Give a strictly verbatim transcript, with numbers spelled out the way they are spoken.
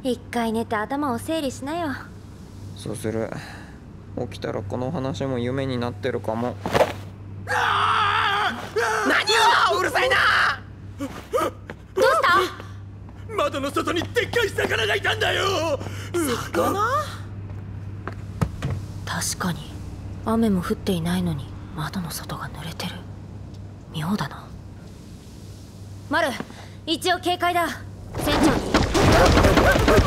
一回寝て頭を整理しなよ。 そうする。起きたらこの話も夢になってるかも。 何をうるさいな。 どうした？ 窓の外にでっかい魚がいたんだよ。魚？ 確かに雨も降っていないのに窓の外が濡れてる。妙だな。マル、一応警戒だ。船長に